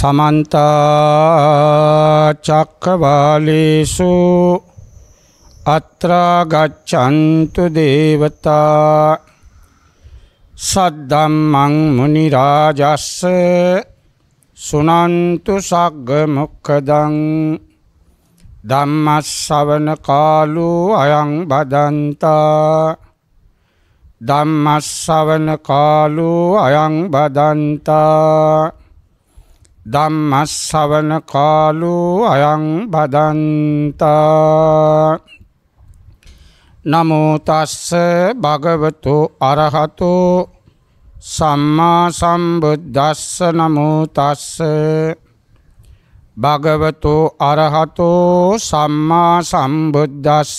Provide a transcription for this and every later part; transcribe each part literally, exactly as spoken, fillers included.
समन्त चक्रवालेषु अत्र गच्छन्तु देवता सद्धम्मं मुनिराजस्स सुनन्तु सग्गमुखदं धम्मश्रवण कालो अयं भदन्ता धम्मश्रवण कालो अयं भदन्ता धम्मश्रवण कालो अयं भदन्ता नमो तस्स भगवतो अरहतो सम्मा सम्बुद्धस्स नमो तस्स भगवतो अरहतो सम्मा सम्बुद्धस्स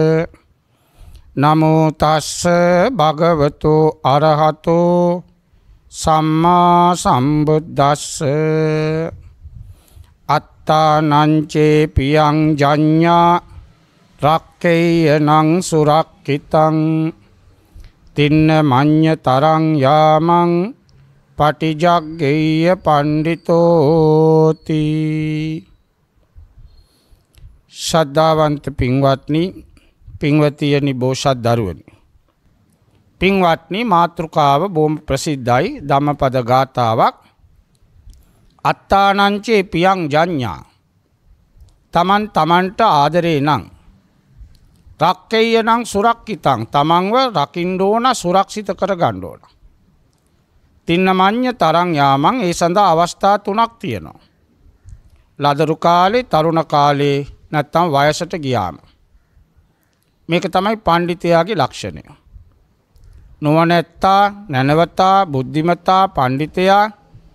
नमो तस्स भगवतो अरहतो सम्मा सम्बुद्धस्स अत्तानञ्चे पियं जඤ්ඤා රක්කේයනං සුරක්කිතං තින්න මඤ්ඤ තරං යාමං පටිජග්ගේය පණ්ඩිතෝති. ශ්‍රද්ධාවන්ත පින්වත්නි, පින්වතියනි, බෝසත් දරුවනි, පින්වත්නි, මාතෘකාව බොහොම ප්‍රසිද්ධයි. ධම්මපද ගාථාවක්. අත්තානංචේ පියං ජඤ්ඤා, තමන් තමන්ට ආදරේ නම්, රක්කේයනං සුරක්කිතං, තමන්ව රකින්න ඕන, සුරක්ෂිත කරගන්න ඕන. තින්න මඤ්ඤ තරං යාමං, ඒ සඳහා අවස්ථා තුනක් තියෙනවා. ලදරු කාලේ, තරුණ කාලේ, නැත්නම් වයසට ගියාම. මේක තමයි පඬිතයාගේ ලක්ෂණය. නුවණැත්තා, නැනවතා, බුද්ධිමතා, පඬිතයා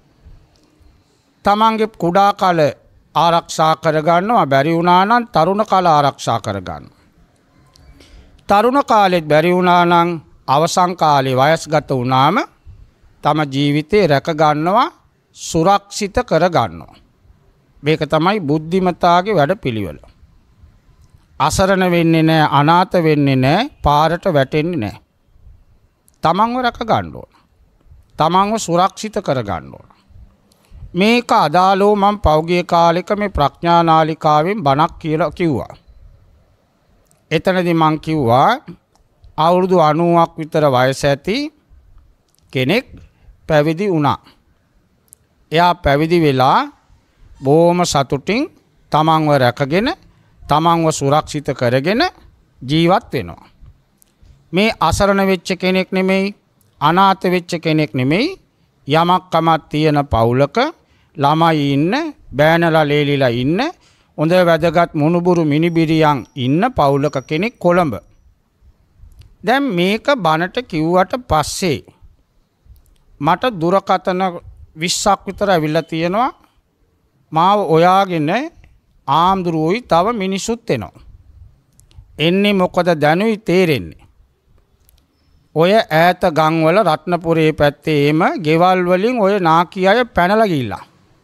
තමන්ගේ කුඩා කාල ආරක්ෂා කරගන්නවා. බැරි වුණා නම් තරුණ කාල ආරක්ෂා කරගන්නවා. තරුණ කාලෙත් බැරි වුණා නම් අවසන් කාලේ වයස්ගත වුණාම තම ජීවිතේ රැක ගන්නවා, සුරක්ෂිත කර ගන්නවා. මේක තමයි බුද්ධිමතාගේ වැඩපිළිවෙල. අසරණ වෙන්නේ නැහැ, අනාථ වෙන්නේ නැහැ, පාරට වැටෙන්නේ නැහැ. තමන්ව රැක ගන්න ඕන. තමන්ව සුරක්ෂිත කර ගන්න ඕන. මේක අදාළව මම පෞගිය කාලෙක මේ ප්‍රඥා නාලිකාවෙන් බණක් කියලා කිව්වා. එතනදී මං කිව්වා අවුරුදු අනූවක් විතර වයස ඇති කෙනෙක් පැවිදි වුණා. එයා පැවිදි වෙලා බොහොම සතුටින් තමන්ව රැකගෙන තමන්ව සුරක්ෂිත කරගෙන ජීවත් වෙනවා. මේ අසරණ වෙච්ච කෙනෙක් නෙමෙයි, අනාථ වෙච්ච කෙනෙක් නෙමෙයි, යමක් කමක් තියෙන පවුලක ළමයි ඉන්න, බෑනලා ලේලිලා ඉන්න, හොඳ වැදගත් මුණුබුරු මිනිබිරියන් ඉන්න පවුලක කෙනෙක් කොළඹ. දැන් මේක බණට කිව්වට පස්සේ මට දුරකථන විස්සක් විතර ඇවිල්ලා තියෙනවා. මාව ඔයාගෙන ආම්දුරුවෝයි තව මිනිසුත් එනවා. එන්නේ මොකද දැනුයි තේරෙන්නේ. ඔය ඈත ගම්වල රත්නපුරේ පැත්තේ එම ගෙවල් වලින් ඔය නාකි අය පැනලා ගිහිල්ලා.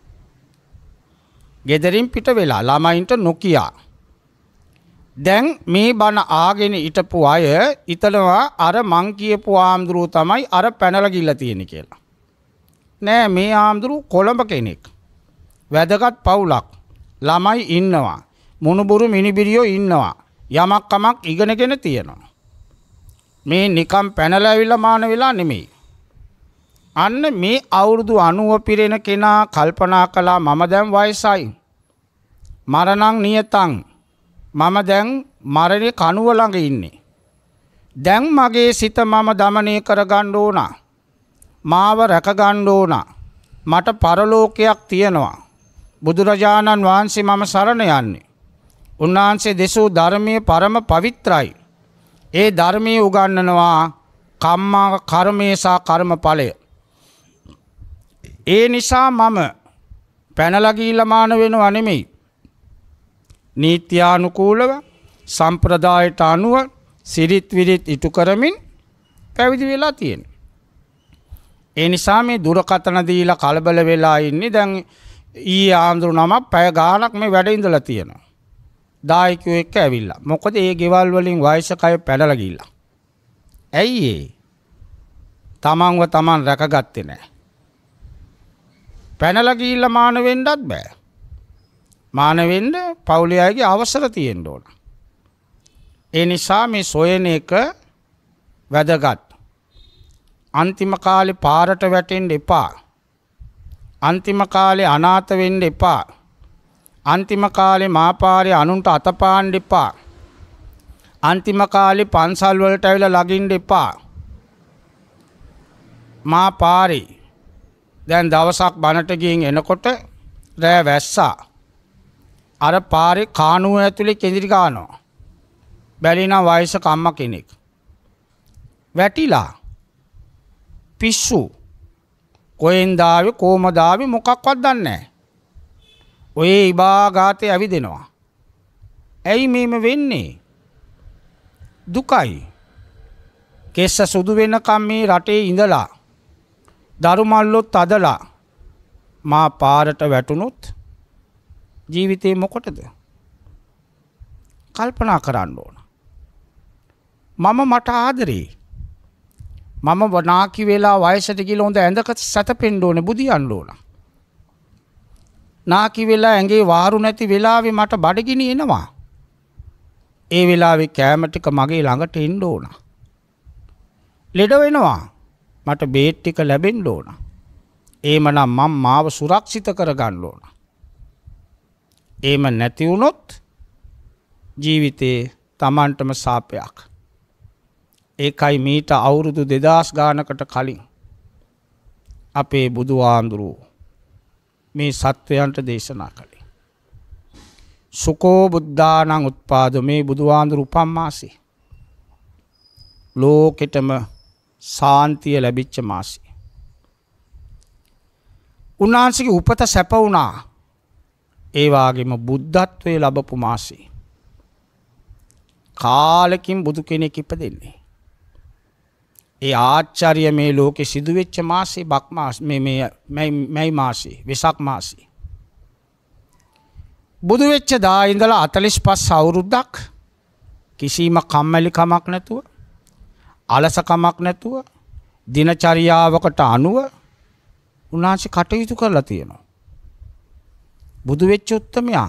ගෙදරින් පිට වෙලා ළමයින්ට නොකියා. දැන් මේ බණ ආගෙන හිටපු අය හිතනවා අර මං කියපු ආම්දුරුව තමයි අර පැනලා ගිහිල්ලා තියෙන්නේ කියලා. නෑ, මේ ආම්දුරුව කොළඹ කෙනෙක්. වැදගත් පවුලක්. ළමයි ඉන්නවා. මුණුබුරු මිනිබිරියෝ ඉන්නවා. යමක් කමක් ඉගෙනගෙන තියෙනවා. මේ නිකම් පැනලා ඇවිල්ලා මාන වෙලා නෙමෙයි. අන්න මේ අවුරුදු අනූව පිරෙන කෙනා කල්පනා කළා මම දැන් වයසයි. මරණං නියතං. මම දැන් මරණේ කණුව ළඟ ඉන්නේ. දැන් මගේ සිත මම দমনය කරගන්න ඕන. මාව රැක ගන්න ඕන. මට පරලෝකයක් තියෙනවා. බුදුරජාණන් වහන්සේ මම සරණ යන්නේ. උන්වහන්සේ දෙසූ ධර්මයේ පරම පවිත්‍රායි. ඒ ධර්මයේ උගන්වනවා කම්මා කර්මේ සහ කර්මඵලය. ඒ නිසා මම පැනලා ගිහිල්ලා මාන වෙනව නෙමෙයි. නීත්‍යානුකූලව සම්ප්‍රදායට අනුව සිරිත් විරිත් ඉටු කරමින් පැවිදි වෙලා තියෙනවා. ඒ නිසා මේ දුරකථන දීලා කලබල වෙලා ඉන්නේ. දැන් ඊයේ ආන්දරු නමක් පැය ගාණක් මේ වැඩ ඉඳලා තියෙනවා. දායකයෝ එක්ක ඇවිල්ලා. මොකද ඒ ගෙවල් වලින් වයසක අය පැනලා ගිහිල්ලා. ඇයි ඒ? තමන්ව තමන් රැකගත්තේ නැහැ. පැනලා ගිහිල්ලා මාන වෙන්නත් බෑ. මාන වෙන්න පවුලේ අයගේ අවසර තියෙන්න ඕන. ඒ නිසා මේ සොයන එක වැදගත්. අන්තිම කාලේ පාරට වැටෙන්න එපා. අන්තිම කාලේ අනාථ වෙන්න එපා. අන්තිම කාලේ මාපාරේ අනුන්ට අතපාන්න එපා. අන්තිම කාලේ පන්සල් වලට ඇවිල්ලා ලගින්න එපා. මා පාරේ දැන් දවසක් බනට ගින් එනකොට රෑ වැස්සා. අර පාරේ කානුව ඇතුලේ කෙඳිරි ගන්නවා. බැලිනා වයසක අම්මා කෙනෙක්. වැටිලා පිස්සු. කොහෙන්ද ආවේ කොහමද ආවේ මොකක්වත් දන්නේ නැහැ. ඔය ඉබාගාතේ ඇවිදිනවා. ඇයි මේම වෙන්නේ? දුකයි. කෙස්ස සුදු වෙනකම් මේ රටේ ඉඳලා දරු මල්ලොත් අදලා මා පාරට වැටුනොත් ජීවිතේ මොකටද? කල්පනා කරන්න ඕන. මම මට ආදරේ. මම වනාකි වෙලා වයසට ගිහලා හොඳ ඇඳක සැතපෙන්න ඕනේ බුදියන්න ඕන. නාකි වෙලා ඇඟේ වාරු නැති වෙලාවේ මට බඩගිනි එනවා. ඒ වෙලාවේ කෑම ටික මගේ ළඟට එන්න ඕන. ලෙඩ වෙනවා. මට බේත් ටික ලැබෙන්න ඕන. එහෙමනම් මම මාව සුරක්ෂිත කරගන්න ඕන. එහෙම නැති වුණොත් ජීවිතේ Tamanටම සාපයක්. ඒකයි මීට අවුරුදු දෙදාස් ගානකට කලින් අපේ බුදුහාඳුරෝ මේ සත්වයන්ට දේශනා කළේ. සුකෝ බුද්ධානං උත්පාදෝ මේ බුදුහාඳුරු උපම්මාසෙ. ලෝකෙටම සාන්තිය ලැබිච්ච මාසෙ. උන්වහන්සේගේ උපත සැප වුණා. ඒ වගේම බුද්ධත්වයේ ලැබපු මාසෙ. කාලෙකින් බුදු කෙනෙක් ඉපදෙන්නේ. ඒ ආචාර්ය මේ ලෝකේ සිදු වෙච්ච මාසේ බක් මාස මේ මේ මැයි මාසේ වෙසක් මාසේ බුදු වෙච්ච දා ඉඳලා හතළිස් පහ අවුරුද්දක් කිසිම කම්මැලි කමක් නැතුව අලස කමක් නැතුව දිනචරියාවකට අනුව උන්වහන්සේ කටයුතු කරලා තියෙනවා. බුදු වෙච්ච උත්තමයා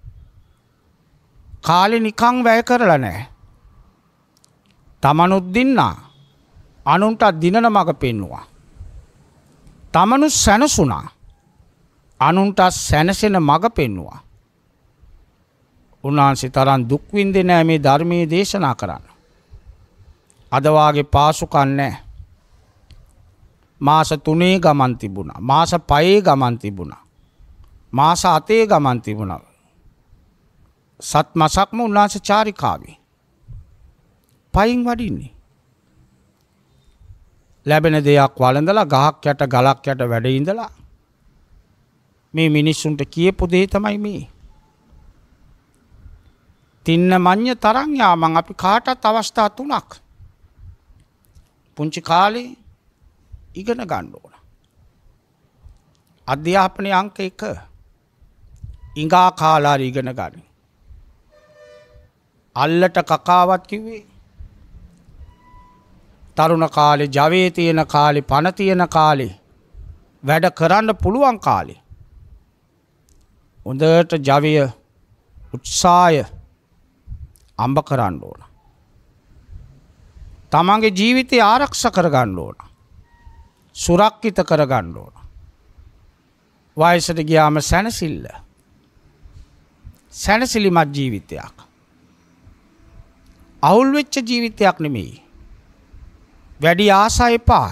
කාලේ නිකන් වැය කරලා නැහැ. තමනුත් දින්නා අනුන්ට දිනන මඟ පෙන්නවා. තමනු සැනසුණා. අනුන්ට සැනසෙන මඟ පෙන්නවා. උන්වහන්සේ තරම් දුක් විඳින්නේ නැහැ මේ ධර්මයේ දේශනා කරන්න. අද වාගේ පාසුකම් නැහැ. මාස තුනේ ගමන් තිබුණා. මාස පහේ ගමන් තිබුණා. මාස හතේ ගමන් තිබුණා. සත් මාසක්ම උන්වහන්සේ චාරිකාවේ. පයින් වඩින්නේ. ලැබෙන දෙයක් වළඳලා ගහක් යට ගලක් යට වැඩ ඉඳලා මේ මිනිස්සුන්ට කියපු දේ තමයි මේ. තින්න මඤ්ඤ තරං යාමං අපි කාටත් අවස්ථා තුනක් පුංචි කාලේ ඉගෙන ගන්න ඕන. අධ්‍යාපනයේ අංක එක ඉඟා කාලා ඉගෙන ගන්න. අල්ලට කකාවත් කිව්වේ තරුණ කාලේ ජවයේ තියෙන කාලේ පණ තියෙන කාලේ වැඩ කරන්න පුළුවන් කාලේ හොඳට ජවය උත්සාහය අම්බ කරන්න ඕන. තමන්ගේ ජීවිතය ආරක්ෂා කරගන්න ඕන. සුරක්ෂිත කරගන්න ඕන. වයසට ගියාම සැනසෙල්ල. සැනසෙලිමත් ජීවිතයක්. අවුල් වෙච්ච ජීවිතයක් නෙමෙයි. වැඩි ආසා එපා.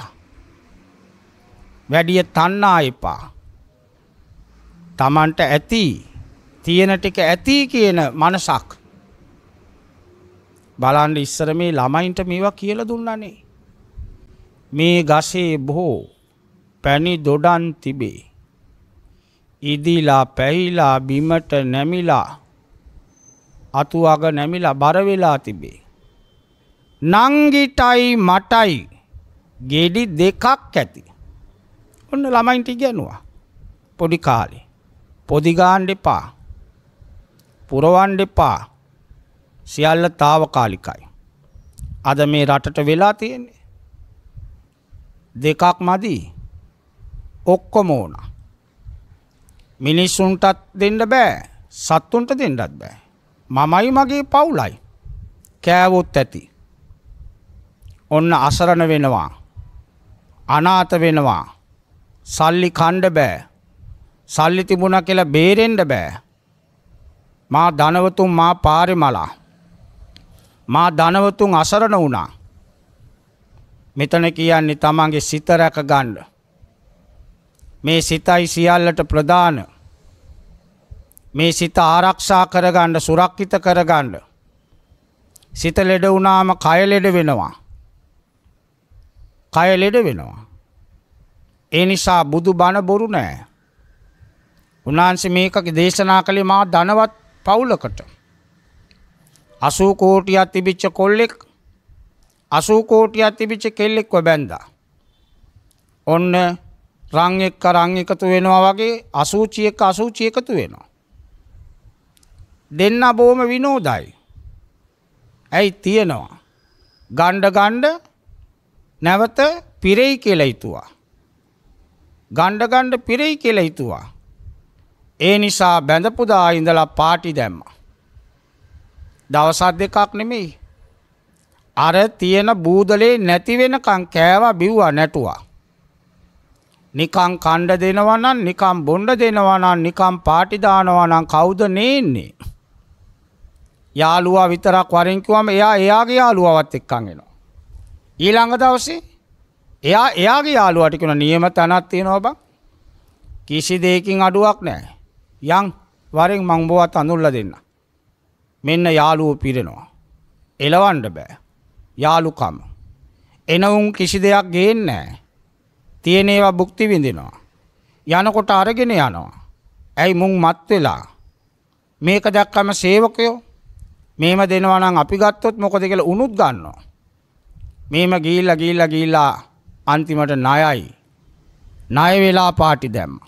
වැඩි තණ්හා එපා. තමන්ට ඇති තියෙන ටික ඇති කියන මනසක්. බලන්න ඉස්සර මේ ළමයින්ට මේවා කියලා දුන්නානේ. මේ ගසේ බොහෝ පැණි දොඩන් තිබේ. ඉදිලා පැහිලා බිමට නැමිලා අතු අග නැමිලා බර වෙලා තිබේ. නංගිටයි මටයි ගෙඩි දෙකක් ඇති. ඔන්න ළමයින්ට ඉගෙනුවා. පොඩි කාලේ. පොඩි ගාන්න එපා. පුරවන්න එපා. සියල්ල తాවකාලිකයි. අද මේ රටට වෙලා තියෙන්නේ දෙකක් මදි. ඔක්කොම ඕන. මිනිස්සුන්ටත් දෙන්න බෑ. සත්තුන්ට දෙන්නත් බෑ. මමයි මගේ පවුලයි. කෑවොත් ඇති. ඔන්න අසරණ වෙනවා. අනාථ වෙනවා. සල්ලි කණ්ඩ බෑ. සල්ලි තිබුණා කියලා බේරෙන්න බෑ. මා ධනවතුන් මා පාරේ මලා. මා ධනවතුන් අසරණ වුණා. මෙතන කියන්නේ තමන්ගේ සිත රැක ගන්න. මේ සිතයි සියල්ලට ප්‍රධාන. මේ සිත ආරක්ෂා කරගන්න, සුරක්ෂිත කරගන්න. සිත ලෙඩ වුණාම කය ලෙඩ වෙනවා. කය ලෙඩ වෙනවා. ඒ නිසා බුදු බණ බොරු නෑ. උන්වහන්සේ මේක දේශනා කළේ මා ධනවත් පවුලකට. අසූ කෝටියක් තිබිච්ච කොල්ලෙක් අසූ කෝටියක් තිබිච්ච කෙල්ලෙක්ව බැන්දා. ඔන්න රන් එක්ක රන් එකතු වෙනවා වගේ අසූචි එක්ක අසූචි එකතු වෙනවා. දෙන්න බොහොම විනෝදයි. ඇයි තියනවා. ගණ්ඩ ගණ්ඩ නැවත පිරෙයි කියලා හිතුවා. ගණ්ඩ ගණ්ඩ පිරෙයි කියලා හිතුවා. ඒ නිසා බැඳපු දා ඉඳලා පාටි දැම්මා. දවසක් දෙකක් නෙමෙයි. අර තියෙන බූදලේ නැති වෙනකන් කෑවා බිව්වා නැටුවා. නිකන් කණ්ඩ දෙනවා නම් නිකන් බොණ්ඩ දෙනවා නම් නිකන් පාටි දානවා නම් කවුද නේන්නේ? යාළුවා විතරක් වරෙන් කිව්වම එයා එයාගේ යාළුවාවත් එක්කන් එනවා. ඊළඟ දවසේ එයා එයාගේ යාළුවාට කියන නියම තැනක් තියෙනවා බං. කිසි දෙයකින් අඩුවක් නැහැ. යන් වරෙන් මං බොවත් අඳුල්ලා දෙන්න. මෙන්න යාළුවෝ පිරෙනවා. එලවන්න බෑ. යාළුකම. එනවුන් කිසි දෙයක් ගේන්නේ නැහැ. තියෙන ඒවා භුක්ති විඳිනවා. යනකොට අරගෙන යනවා. ඇයි මුන් මත් වෙලා? මේක දැක්කම සේවකයෝ මේම දෙනවා නම් අපි ගත්තොත් මොකද කියලා උනුත් ගන්නවා. මේම ගිහිල්ලා ගිහිල්ලා ගිහිල්ලා අන්තිමට ණයයි. ණය වෙලා පාටි දැම්මා.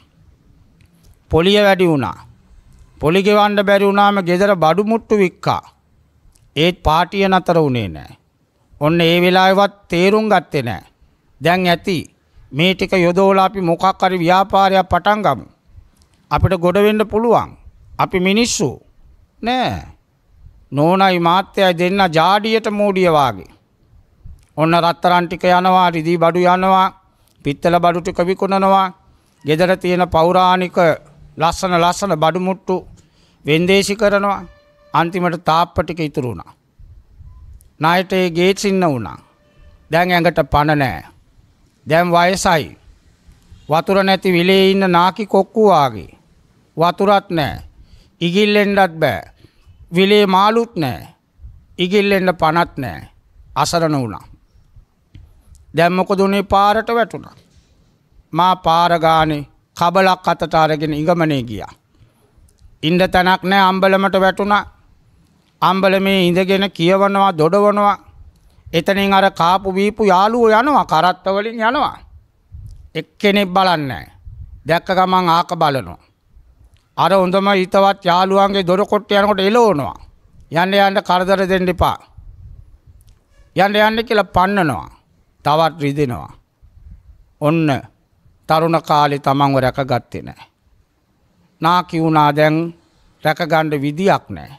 පොලිය වැඩි වුණා. පොලි ගෙවන්න බැරි වුණාම ගෙදර බඩු මුට්ටු වික්කා. ඒත් පාටිය නතර වුණේ නැහැ. ඔන්න ඒ වෙලාවෙවත් තේරුම් ගත්තේ නැහැ. දැන් ඇති මේ ටික යොදවලා අපි මොකක් හරි ව්‍යාපාරයක් පටන් ගමු. අපිට ගොඩ වෙන්න පුළුවන්. අපි මිනිස්සු නෑ. නෝනයි මාත්‍යයි දෙන්න ජාඩියට මෝඩිය වාගේ. ඔන්න රත්තරන් ටික යනවා, රිදී බඩු යනවා, පිත්තල බඩු ටික විකුණනවා. ගෙදර තියෙන පෞරාණික ලස්සන ලස්සන බඩු මුට්ටු වෙන්දේසි කරනවා. අන්තිමට තාප්ප ටික ඉතුරු වුණා. ණයට ඒ ගේට්ස් ඉන්න වුණා. දැන් ඇඟට පණ නැහැ. දැන් වයසයි. වතුර නැති විලේ ඉන්න නාකි කොක්කු වාගේ. වතුරත් නැහැ. ඉගිල්ලෙන්නත් බෑ. විලේ මාළුත් නැහැ. ඉගිල්ලෙන්න පණත් නැහැ. අසරණ වුණා. දැන් මොකද උනේ? පාරට වැටුණා. මා පාර ගානේ කබලක් අතට අරගෙන ඉඟමනේ ගියා. ඉන්න තැනක් නැහැ. අම්බලමට වැටුණා. අම්බලමේ ඉඳගෙන කියවනවා, දොඩවනවා. එතනින් අර කාපු වීපු යාළුවෝ යනවා, කරත්ත වලින් යනවා. එක්කෙනෙක් බලන්නේ නැහැ. දැක්ක ගමන් ආක බලනවා. අර හොඳම හිතවත් යාළුවන්ගේ දොර කොට්ට යනකොට එලවනවා. යන්න යන්න කරදර දෙන්න එපා. යන්න යන්න කියලා පන්නනවා. තවත් රිදෙනවා. ඔන්න තරුණ කාලේ තමන්ව රැකගත්තේ නැහැ. නාකි වුණා. දැන් රැකගන්න විදියක් නැහැ.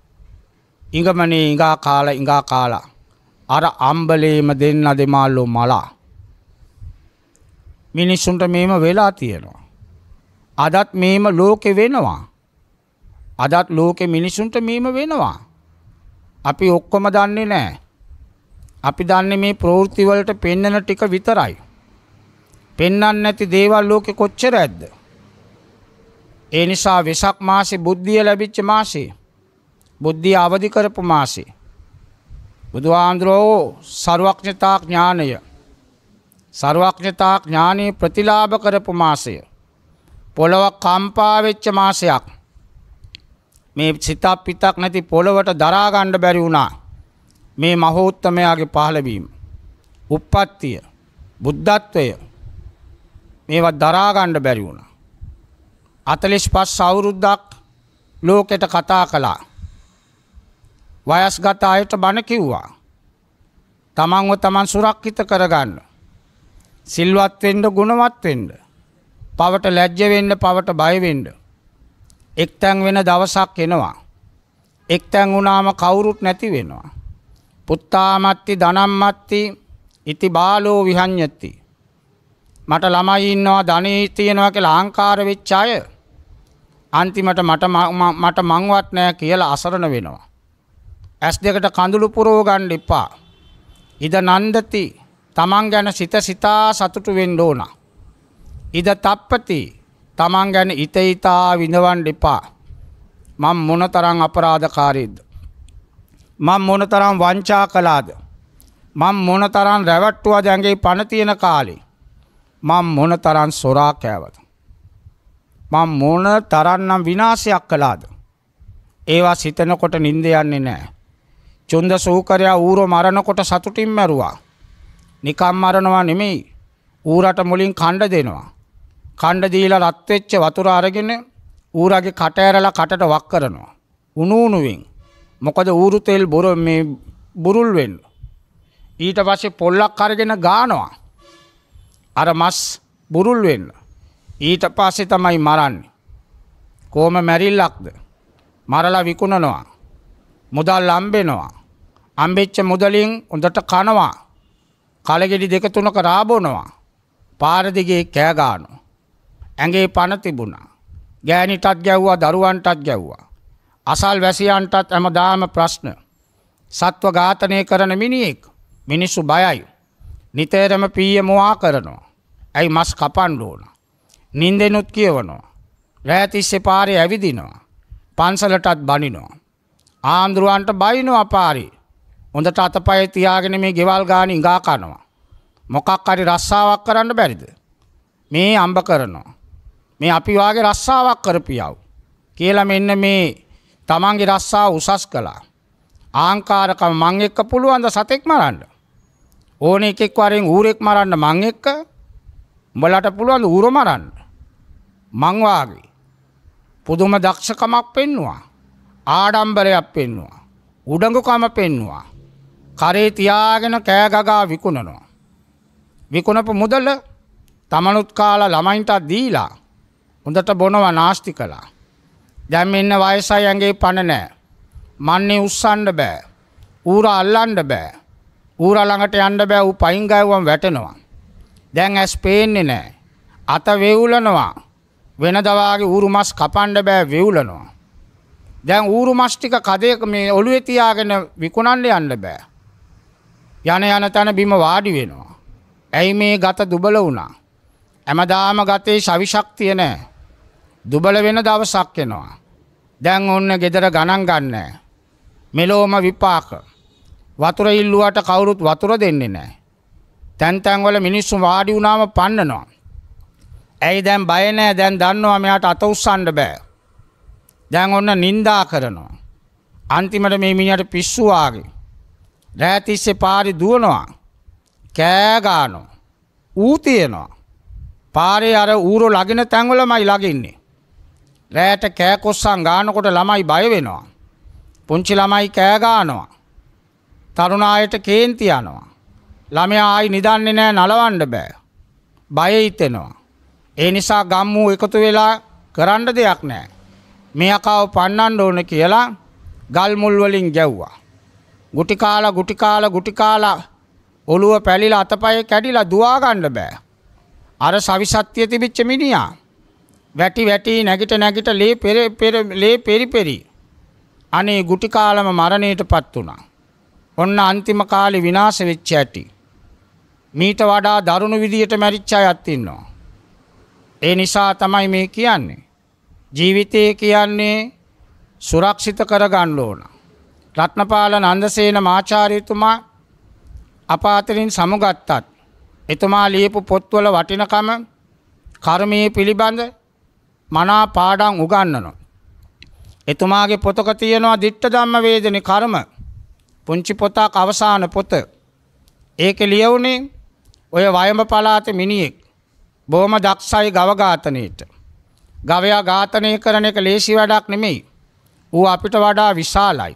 ඉඟමනේ ඉඟා කාලා ඉඟා කාලා අර අම්බලේම දෙන්න දෙමාල්ලෝ මලා. මිනිස්සුන්ට මේම වෙලා තියෙනවා. අදත් මේම ලෝකෙ වෙනවා. අදත් ලෝකෙ මිනිස්සුන්ට මේම වෙනවා. අපි ඔක්කොම දන්නේ නැහැ. අපි දන්නේ මේ ප්‍රවෘත්ති වලට පෙන්වන ටික විතරයි. පෙන්වන්නේ නැති දේවල් ලෝකෙ කොච්චර ඇද්ද? ඒ නිසා වෙසක් මාසේ බුද්ධිය ලැබිච්ච මාසේ, බුද්ධිය අවදි කරපු මාසේ, බුදුහාමුදුරුවෝ සර්වඥතා ඥානය සර්වඥතා ඥානෙ ප්‍රතිලාභ කරපු මාසය, පොළව කම්පා වෙච්ච මාසයක්. මේ සිතක් පිටක් නැති පොළවට දරා ගන්න බැරි වුණා මේ මහෝත්තමයාගේ පහළවීම, උප්පත්තිය, බුද්ධත්වය. මේවා දරා ගන්න බැරි වුණා. හතළිස් පහ අවුරුද්දක් ලෝකෙට කතා කළා. වයස්ගත අයට බණ කිව්වා. තමන්ව තමන් සුරක්ෂිත කරගන්න. සිල්වත් වෙන්න, ගුණවත් වෙන්න. පවට ලැජ්ජ වෙන්න, පවට බය වෙන්න. එක්තැන් වෙන දවසක් එනවා. එක්තැන් වුණාම කවුරුත් නැති වෙනවා. පුත්තාමත්ති ධනම්මත්ති ඉති බාලෝ විහඤ්ඤති. මට ළමයි ඉන්නවා ධනෙ තියෙනවා කියලා අහංකාර වෙච්ච අය අන්තිමට මට මට මංවත් නැහැ කියලා අසරණ වෙනවා. ඇස් දෙකට කඳුළු පුරව ගන්න එපා. ඉද නන්දති තමන් ගැන සිත සිතා සතුටු වෙන්න ඕන. ඉද තප්පති තමන් ගැන ඉත ඉතා විඳවන්න එපා. මම මොනතරම් අපරාධකාරීද? මම මොනතරම් වංචා කළාද? මම මොනතරම් රැවට්ටුවාද ඇඟේ පණ තියෙන කාලේ? මම මොනතරම් සොරා කෑවද? මම මොනතරම්නම් විනාශයක් කළාද? ඒවා සිතනකොට නිින්ද යන්නේ නැහැ. චුන්ද සූකරයා ඌරෝ මරනකොට සතුටින් මැරුවා. නිකම් මරනවා නෙමෙයි. ඌරට මුලින් කණ්ඩ දෙනවා. කණ්ඩ දීලා රත් වෙච්ච වතුර අරගෙන ඌරගේ කට ඇරලා කටට වක් කරනවා. උණු උණුවෙන්. මොකද ඌරු තෙල් බොර මේ බුරුල් වෙන්න. ඊට පස්සේ පොල්ලක් අරගෙන ගානවා. අර මස් බුරුල් වෙන්න. ඊට පස්සේ තමයි මරන්නේ. කොහොම මැරිල්ලක්ද? මරලා විකුණනවා. මුදල් අම්බෙනවා. අම්බෙච්ච මුදලින් හොඳට කනවා. කලගෙඩි දෙක තුනක රාබනවා. පාර දිගේ කෑ ගන්නවා. ඇඟේ පණ තිබුණා. ගෑණිටත් ගැව්වා, දරුවන්ටත් ගැව්වා. අසල් වැසියන්ටත් හැමදාම ප්‍රශ්න. සත්ව ඝාතනය කරන මිනිහෙක්. මිනිස්සු බයයි. නිතරම පීය මොහා කරනවා. ඇයි මස් කපන්න ඕන? නින්දෙනුත් කියවනවා. රෑ තිස්සේ පාරේ ඇවිදිනවා. පන්සලටත් බනිනවා. ආන්දරුවන්ට බයිනවා පාරේ. හොඳට අතපය තියාගෙන මේ ගෙවල් ගානේ ඉඟා කනවා. මොකක් හරි රස්සාවක් කරන්න බැරිද? මේ අම්බ කරනවා. මේ අපි වාගේ රස්සාවක් කරපියව කියලා මෙන්න මේ තමන්ගේ රස්සාව උසස් කළා. ආංකාරකම මං එක්ක පුළුවන් ද සතෙක් මරන්න? ඕන එකෙක් වරෙන් ඌරෙක් මරන්න මං එක්ක? උඹලට පුළුවන් ද ඌර මරන්න? මං වාගේ පුදුම දක්ෂකමක් පෙන්නවා. ආඩම්බරයක් පෙන්නවා. උඩඟුකම පෙන්නවා. කරේ තියාගෙන කෑ ගගා විකුණනවා. විකුණපු මුදල තමනුත් කාලා ළමයින්ට දීලා හොඳට බොනවා නාස්ති කළා. දැන් මෙන්න වයසයි ඇඟේ පණ නැහැ. මන්නේ උස්සන්න බෑ. ඌර අල්ලන්න බෑ. ඌර ළඟට යන්න බෑ. ඌ පයින් ගාවුවම වැටෙනවා. දැන් ඇස් පේන්නේ නැහැ. අත වේවුලනවා. වෙනදා වාගේ ඌරු මස් කපන්න බෑ වේවුලනවා. දැන් ඌරු මස් ටික කදයක මේ ඔළුවේ තියාගෙන විකුණන්න යන්න බෑ. යන යන තැන බිම වාඩි වෙනවා. ඇයි මේ ගත දුබල වුණා? හැමදාම ගතේ ශවි ශක්තිය නැහැ. දුබල වෙන දවසක් එනවා. දැන් ඔන්න ගෙදර ගණන් ගන්නෑ. මෙලෝම විපාක. වතුර ඉල්ලුවට කවුරුත් වතුර දෙන්නේ නැහැ. තැන් තැන් වල මිනිස්සු වාඩි වුණාම පන්නනවා. ඇයි දැන් බය නැහැ? දැන් දන්නවා මෙයාට අත උස්සන්න බෑ. දැන් ඔන්න නින්දා කරනවා. අන්තිමට මේ මිනිහට පිස්සු ආගේ. රෑ තිස්සේ පාරේ දුවනවා. කෑ ගන්නවා. ඌ තියනවා. පාරේ අර ඌරෝ ලගින තැන්වලමයි ලගින්නේ. රෑට කෑ කොස්සන් ගන්නකොට ළමයි බය වෙනවා. පුංචි ළමයි කෑ ගන්නවා. තරුණ අයට කේන්ති යනවා. ළමයා ආයි නිදන්නේ නැහැ, නලවන්න බෑ. බය හිතෙනවා. ඒ නිසා ගම්මු එකතු වෙලා කරන්න දෙයක් නැහැ. මේ අකාව පන්නන්න ඕන කියලා ගල් මුල් වලින් ගැව්වා. ගුටි කාලා ගුටි කාලා ගුටි කාලා ඔළුව පැලිලා අතපය කැඩිලා දුවා ගන්න බෑ. අර සවිසත්‍ය තිබිච්ච මිනිහා වැටි වැටි නැගිට නැගිට ලේ පෙර පෙර ලේ පෙරි පෙරි අනේ ගුටි කාලම මරණයටපත් වුණා. ඔන්න අන්තිම කාලේ විනාශ වෙච්ච ඇටි. මීට වඩා දරුණු විදියට මැරිච්ච අයත් ඉන්නවා. ඒ නිසා තමයි මේ කියන්නේ. ජීවිතය කියන්නේ සුරක්ෂිත කරගන්න ඕන. රත්නපාල නන්දසේන මාචාර්යතුමා අප අතරින් සමුගත්තත් එතුමා ලියපු පොත්වල වටිනකම කර්මයේ පිළිබඳ මනා පාඩම් උගන්වනවා. එතුමාගේ පොතක තියෙනවා ditta ධම්ම වේදනේ කර්ම. පුංචි පොතක් අවසාන පොත. ඒකේ ලියුනේ ඔය වයඹ පළාතේ මිනිහෙක් බොහොම දක්ෂයි ගව ඝාතනයේට. ගවයා ඝාතනය කරන එක ලේසි වැඩක් නෙමෙයි. ඌ අපිට වඩා විශාලයි.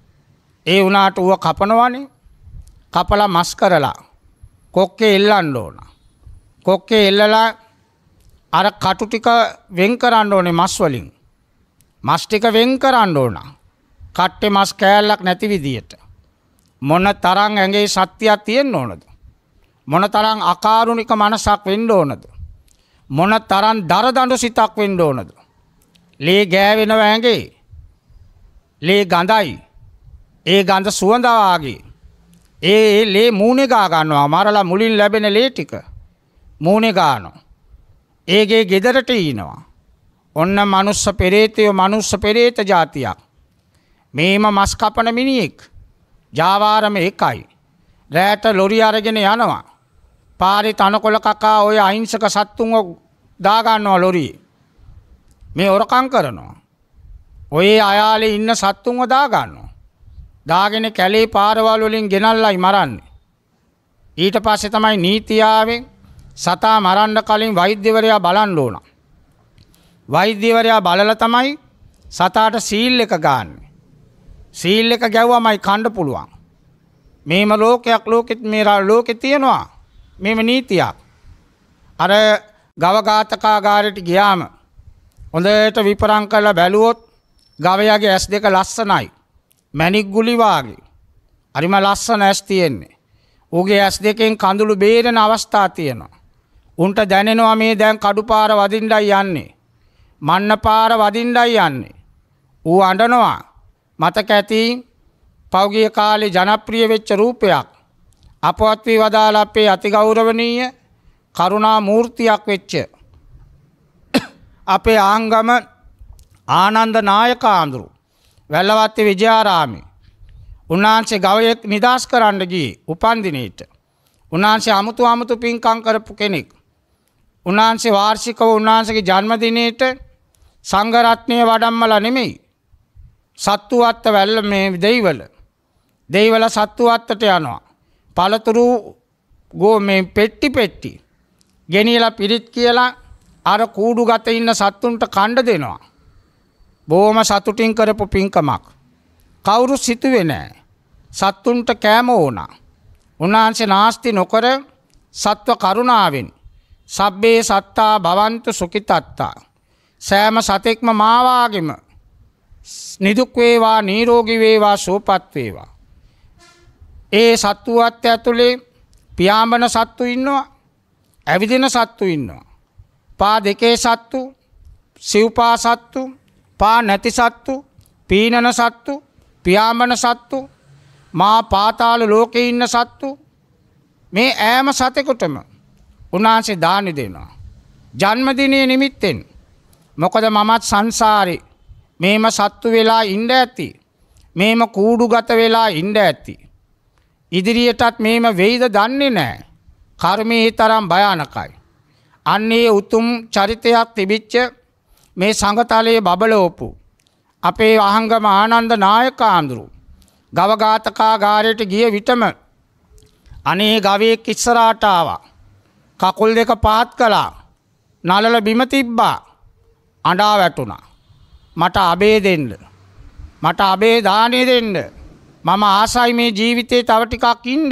ඒ වුණාට ඌව කපනවනේ. කපලා මස් කරලා කොක්කේ එල්ලන්න ඕන. කොක්කේ එල්ලලා අර කටු ටික වෙන් කරන්න ඕනේ මස් වලින්. මස් ටික වෙන් කරන්න ඕන. කට්ටේ මස් කෑල්ලක් නැති විදියට. මොන තරම් ඇඟේ සත්‍යයක් තියෙන්න ඕනද? මොන තරම් අකාරුණික මනසක් වෙන්න ඕනද? මොන තරම් දරදඬු සිතක් වෙන්න ඕනද? ලේ ගෑවෙනව ඇඟේ. ලේ ගඳයි. ඒ ගඳ සුවඳ වාගේ. ඒ ලේ මූණේ ගා ගන්නවා. මරලා මුලින් ලැබෙන ලේ ටික මූණේ ගානවා. ඒගේ ගෙදරට ඊනවා. ඔන්න මනුස්ස පෙරේතයෝ මනුස්ස පෙරේත ජාතියක්. මේම මස් කපන මිනිහෙක්. ජාවාරම එකයි. රෑට ලොරි අරගෙන යනවා. පාරේ තනකොළ කකා ඔය අහිංසක සත්තුන්ව දා ගන්නවා ලොරියේ. මේ හොරකම් කරනවා. ඔය අයාලේ ඉන්න සත්තුන්ව දා ගන්නවා. දාගෙන කැලේ පාරවල් වලින් ගෙනල්ලයි මරන්නේ. ඊට පස්සේ තමයි නීතියාවෙන් සතා මරන්න කලින් වෛද්‍යවරයා බලන්න ඕන. වෛද්‍යවරයා බලලා තමයි සතාට සීල් එක ගන්නෙ. සීල් එක ගැව්වමයි කන්න පුළුවන්. මේම ලෝකයක් ලෝකෙත් මේ ලෝකෙ තියෙනවා. මේම නීතියක්. අර ගව ඝාතකාගාරයට ගියාම හොඳට විපරම් කරලා බැලුවොත් ගවයාගේ ඇස් දෙක ලස්සනයි. මැණික් ගුලි වාගේ. හරිම ලස්සන ඇස් තියෙන්නේ. ඌගේ ඇස් දෙකෙන් කඳුළු බේරෙන අවස්ථා තියෙනවා. උන්ට දැනෙනවා මේ දැන් කඩු පාර වදින්නයි යන්නේ. මන්න පාර වදින්නයි යන්නේ. ඌ අඬනවා. මතක ඇති පෞගිය කාලේ ජනප්‍රිය වෙච්ච රූපයක්. අපවත් වී වදාළ අපේ අතිගෞරවනීය කරුණා මූර්තියක් වෙච්ච අපේ ආංගම ආනන්ද නායක ආඳුරු වැල්ලවත්තේ විජයාරාමේ උන්වහන්සේ ගවයෙක් නිදාස් කරන්න ගියේ උපන්දිනේට. උන්වහන්සේ අමුතු අමුතු පින්කම් කරපු කෙනෙක්. උන්වහන්සේ වාර්ෂිකව උන්වහන්සේගේ ජන්මදිනේට සංඝ රත්නය වඩම්මලා නෙමෙයි. සත්තු වත්ත වැල්ල මේ දෙයිවල. දෙයිවල සත්තු වත්තට යනවා. පළතුරු ගෝ මේ පෙට්ටි පෙට්ටි ගෙනියලා පිරිත් කියලා අර කූඩු ගත ඉන්න සත්තුන්ට කණ්ඩ දෙනවා. බොහොම සතුටින් කරපු පින්කමක්. කවුරු සිතුවේ නැහැ. සත්තුන්ට කෑම ඕන. උන්වහන්සේ නාස්ති නොකර සත්ව කරුණාවෙන් සබ්බේ සත්තා භවන්තු සුඛිතත්තා. සෑම සතෙක්ම මාවාගෙම නිදුක් වේවා නිරෝගී වේවා සුවපත් වේවා. ඒ සත්තුවත් ඇතුලේ පියාඹන සත්තු ඉන්නවා. ඇවිදින සත්තු ඉන්නවා. පා දෙකේ සත්තු, සිව්පා සත්තු, පා නැති සත්තු, පීනන සත්තු, පියාඹන සත්තු, මා පාතාල ලෝකේ ඉන්න සත්තු. මේ ඈම සතෙකුටම උන්වහන්සේ දානි දෙනවා. ජන්මදිනයේ නිමිත්තෙන්. මොකද මමත් සංසාරේ මේම සත්තු වෙලා ඉන්න ඇති. මේම කූඩුගත වෙලා ඉන්න ඇති. ඉදිරියටත් මේම වෙයිද දන්නේ නැහැ. කර්මයේ තරම් භයානකයි. අන්නේ උතුම් චරිතයක් තිබිච්ච මේ සංඝතලයේ බබලවපු අපේ අහංගම ආනන්ද නායක ආඳුරු ගව ඝාතකාගාරයට ගිය විටම අනේ ගවයෙක් ඉස්සරහට ආවා. කකුල් දෙක පාත් කළා. නලල බිම තිබ්බා. අඬා වැටුණා. මට අබේ දෙන්න. මට අබේ දානේ දෙන්න. මම ආසයි මේ ජීවිතේ තව ටිකක් ඉන්න.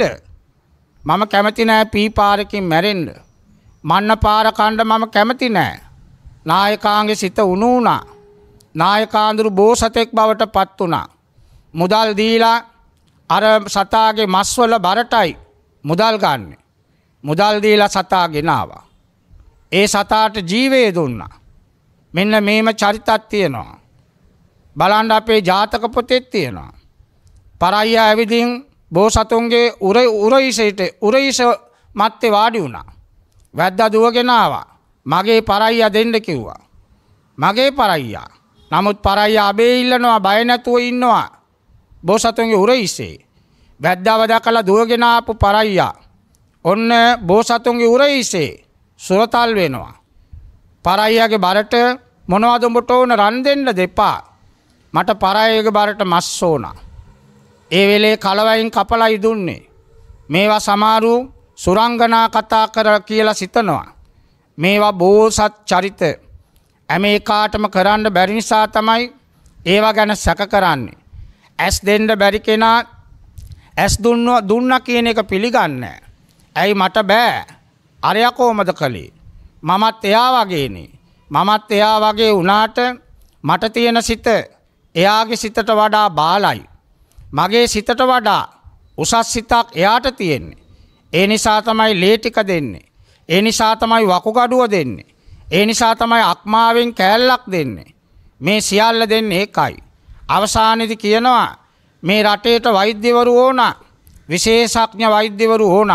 මම කැමති නෑ පීපාරකින් මැරෙන්න. මන්න පාර කණ්ඩ මම කැමති නෑ. නායකාංගේ සිත උණු වුණා. නායකාඳුරු බෝසතෙක් බවට පත් වුණා. මුදල් දීලා අර සතාගේ මස්වල බරටයි මුදල් ගන්න. මුදල් දීලා සතා ගෙනාවා. ඒ සතාට ජීවය දුන්නා. මෙන්න මේම චරිතක් තියෙනවා. බලන්න අපේ ජාතක පොතේ තියෙනවා. පරායියා ඇවිදින් බෝසතුන්ගේ උර උරයිසෙට උරයිස මැත්තේ වාඩි වුණා. වැද්දා දුවගෙන ආවා. මගේ පරායියා දෙන්න කිව්වා. මගේ පරායියා. නමුත් පරායියා අබේ ඉල්ලනවා බය නැතුව ඉන්නවා. බෝසතුන්ගේ උරයිසේ. වැද්දාව දැකලා දුවගෙන ආපු පරායියා ඔන්න බෝසතුන්ගේ උරයිසේ සුරතල් වෙනවා. පරායියාගේ බරට මොනවද උඹට ඕන රන් දෙන්න දෙපා. මට පරායියාගේ බරට මස් ඕනා. ඒ වෙලේ කලවයින් කපලයි දුන්නේ. මේවා සමහරු සුරංගනා කතා කර කියලා සිතනවා. මේවා බෝසත් චරිත. හැම එකාටම කරන්න බැරි නිසා තමයි ඒවා ගැන සැක කරන්නේ. ඇස් දෙන්න බැරි කෙනා ඇස් දුන්නා දුන්නා කියන එක පිළිගන්නේ. ඇයි මට බෑ? අරයා කොහමද කළේ? මමත් එයා වගේනේ. මමත් එයා වගේ වුණාට මට තියෙන සිත එයාගේ සිතට වඩා බාලයි. මගේ සිතට වඩා උසස් සිතක් එයාට තියෙන්නේ. ඒ නිසා තමයි ලේ ටික දෙන්නේ. ඒ නිසා තමයි වකුගඩුව දෙන්නේ. ඒ නිසා තමයි අක්මාවෙන් කෑල්ලක් දෙන්නේ. මේ සියල්ල දෙන්නේ ඒකයි. අවසානයේදී කියනවා මේ රටේට වෛද්‍යවරු ඕන, විශේෂඥ වෛද්‍යවරු ඕන.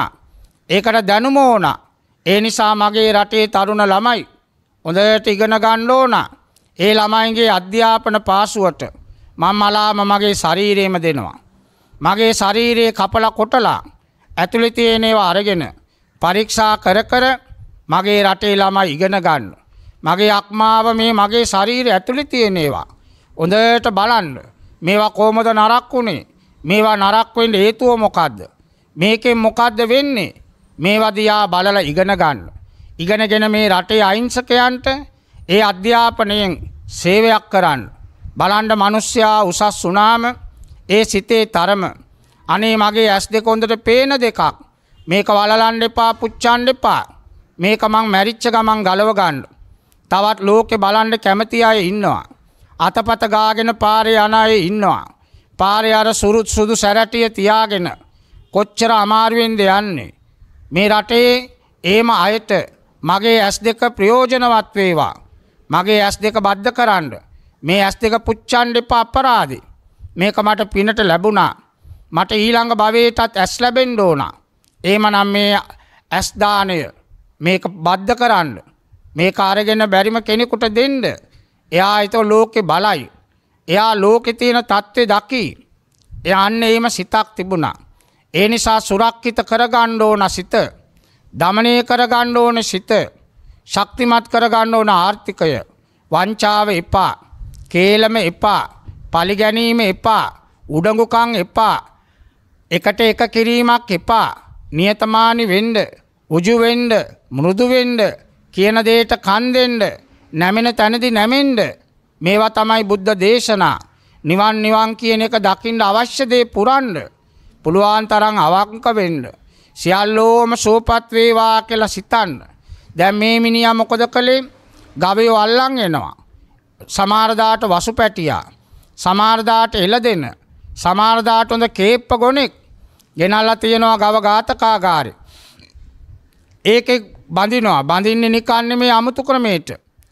ඒකට දැනුම ඕන. ඒ නිසා මගේ රටේ තරුණ ළමයි හොඳට ඉගෙන ගන්න ඕන. ඒ ළමයින්ගේ අධ්‍යාපන පාසුවට මම මලාම මගේ ශරීරයේම දෙනවා. මගේ ශරීරයේ කපලා කොටලා ඇතුලේ තියෙන ඒවා අරගෙන පරීක්ෂා කර කර මගේ රටේ ළමයි ඉගෙන ගන්න. මගේ අක්මාව මේ මගේ ශරීරය ඇතුලේ තියෙන ඒවා හොඳට බලන්න. මේවා කොහොමද නරක් වුනේ? මේවා නරක් වෙන්න හේතුව මොකද්ද? මේකෙන් මොකද්ද වෙන්නේ? මේවා දිහා බලලා ඉගෙන ගන්න. ඉගෙනගෙන මේ රටේ අහිංසකයන්ට ඒ අධ්‍යාපනයෙන් සේවයක් කරන්න. බලන්න මිනිස්සයා උසස් වුණාම ඒ සිතේ තරම අනේ මගේ ඇස් දෙක හොඳට පේන දෙකක්. මේක වලලන්න එපා, පුච්චන්න එපා. මේක මං මැරිච්ච ගමන් ගලව ගන්න. තවත් ලෝකේ බලන්න කැමති අය ඉන්නවා. අතපත ගාගෙන පාරේ යන අය ඉන්නවා. පාරේ අර සුරුත් සුදු සැරටිය තියාගෙන කොච්චර අමාරුවෙන්ද යන්නේ. මේ රටේ ඒම අයට මගේ ඇස් දෙක ප්‍රයෝජනවත් වේවා. මගේ ඇස් දෙක බද්ධ කරන්න. මේ ඇස් දෙක පුච්චන්න එපා අපරාධේ. මේක මට පිනට ලැබුණා. මට ඊළඟ භවයටත් ඇස් ලැබෙන්න ඕන. එහෙමනම් මේ ඇස් දාණය මේක බද්ධ කරන්න. මේක අරගෙන බැරිම කෙනෙකුට දෙන්න. එයා ඊට ලෝකේ බලයි. එයා ලෝකේ තියෙන தත්ත්වය දකි. එයා අන්න එහෙම සිතක් තිබුණා. ඒ නිසා සුරක්ෂිත කරගන්න ඕන සිත. දමනය කරගන්න ඕන සිත. ශක්තිමත් කරගන්න ඕන ආර්ථිකය. වංචාව එපා. කේලම එපා. පලි ගැනීම එපා. උඩඟුකම් එපා. එකට එක කිරීමක් එපා. නියතමානී වෙන්න, උජු වෙන්න, මෘදු වෙන්න, කියන දෙයට කන් දෙන්න, නැමෙන තැනදී නැමෙන්න. මේවා තමයි බුද්ධ දේශනා. නිවන් නිවන් කියන එක දකින්න අවශ්‍ය දේ පුරන්න. පුළුවන් තරම් අවංක වෙන්න. සියල්ලෝම සෝපත් වේවා කියලා සිතන්න. දැන් මේ මිනිහා මොකද කළේ? ගවයෝ අල්ලන් එනවා. සමහර දාට වසු පැටියා, සමහර දාට එළදෙන, සමහර දාට හොඳ කේප්ප ගොනෙක් ගෙනල්ලා තියෙනවා ගව ඝාතකාගාරේ. ඒකේ බඳිනවා. බඳින්නේ නිකන් නෙමේ අමුතු ක්‍රමයට.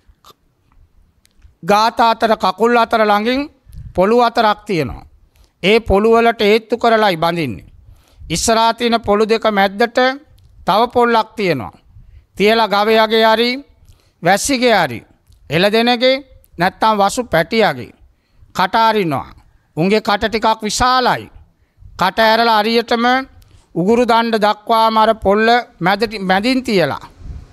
ගාත අතර කකුල් අතර ළඟින් පොළු අතරක් තියෙනවා. ඒ පොළු වලට හේතු කරලායි බඳින්නේ. ඉස්සරහා තියෙන පොළු දෙක මැද්දට තව පොල්ලක් තියෙනවා. තියලා ගවයාගේ හරි වැස්සිගේ හරි එළදෙනගේ නැත්තම් වසු පැටියාගේ කට අරිනවා. උන්ගේ කට ටිකක් විශාලයි. කට ඇරලා හරියටම උගුරු දණ්ඩ දක්වාම අර පොල්ල මැදින් තියලා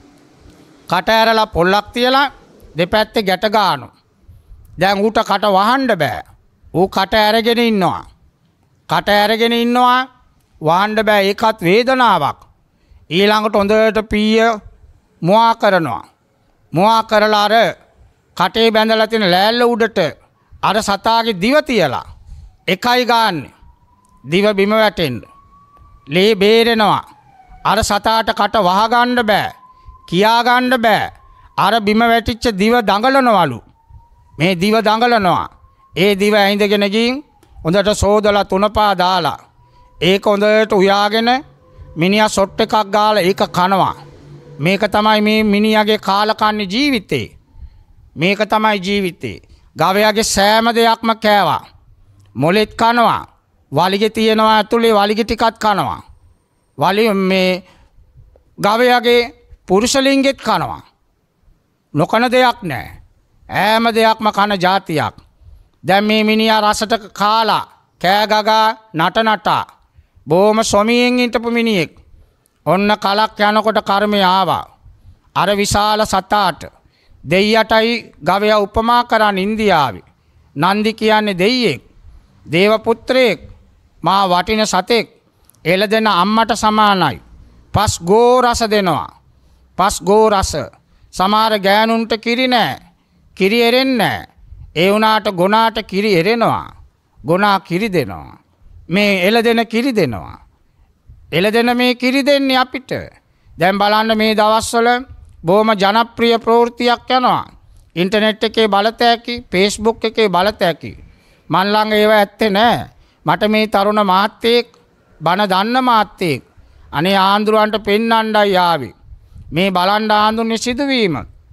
කට ඇරලා පොල්ලක් තියලා දෙපැත්තේ ගැට ගන්නවා. දැන් ඌට කට වහන්න බෑ. ඌ කට ඇරගෙන ඉන්නවා. කට ඇරගෙන ඉන්නවා. වහන්න බෑ. ඒකත් වේදනාවක්. ඊළඟට හොඳට පීය මුවා කරනවා. මුවා කරලා අර කටේ බැඳලා තියෙන ලෑල්ල උඩට අර සතාගේ දිව තියලා එකයි ගාන්නේ. දිව බිම වැටෙන්න. ලේ බේරෙනවා. අර සතාට කට වහ ගන්න බෑ. කියා ගන්න බෑ. අර බිම වැටිච්ච දිව දඟලනවලු. මේ දිව දඟලනවා. ඒ දිව ඇඳගෙන ගින් හොඳට සෝදලා තුනපා දාලා ඒක හොඳට උයාගෙන මිනිහා සොට් එකක් ගාලා ඒක කනවා. මේක තමයි මේ මිනිහාගේ කාලකන්ණි ජීවිතේ. මේක තමයි ජීවිතේ. ගවයාගේ සෑම දෙයක්ම කෑවා. මොලෙත් කනවා. වලිගේ තියෙනවා ඇතුලේ වලිගේ ටිකක් කනවා. වලි මේ ගවයාගේ පුරුෂලිංගෙත් කනවා. නොකන දෙයක් නැහැ. ෑම දෙයක්ම කන જાතියක්. දැන් මේ මිනිහා රසට කාලා කෑ ගගා නට නටා බොහොම සොමියෙන් හිටපු මිනිහෙක්. ඔන්න කලක් යනකොට කර්මය ආවා. අර විශාල සතාට දෙයියටයි ගවයා උපමා කරන් ඉන්දියාවේ. නන්දි කියන්නේ දෙයියෙක්. දේව පුත්‍රයෙක්. මා වටින සතෙක්. එළදෙන අම්මට සමානයි. පස් ගෝ රස දෙනවා. පස් ගෝ රස. සමහර ගෑනුන්ට කිරි නෑ. කිරි එරෙන්නේ නෑ. ඒ වුණාට ගොනාට කිරි එරෙනවා. ගොනා කිරි දෙනවා. මේ එළදෙන කිරි දෙනවා. එළදෙන මේ කිරි දෙන්නේ අපිට. දැන් බලන්න මේ දවස්වල බොහොම ජනප්‍රිය ප්‍රවෘත්තියක් යනවා. ඉන්ටර්නෙට් එකේ බලතැකි, Facebook එකේ බලතැකි. මන් ළඟ ඒවා ඇත්තේ නැහැ. මට මේ තරුණ මහත්තයෙක් බණ දන්න මහත්තයෙක් අනේ ආන්දරවන්ට පෙන්වන්නයි ආවේ. මේ බලන්න ආන්දරනේ සිදුවීම.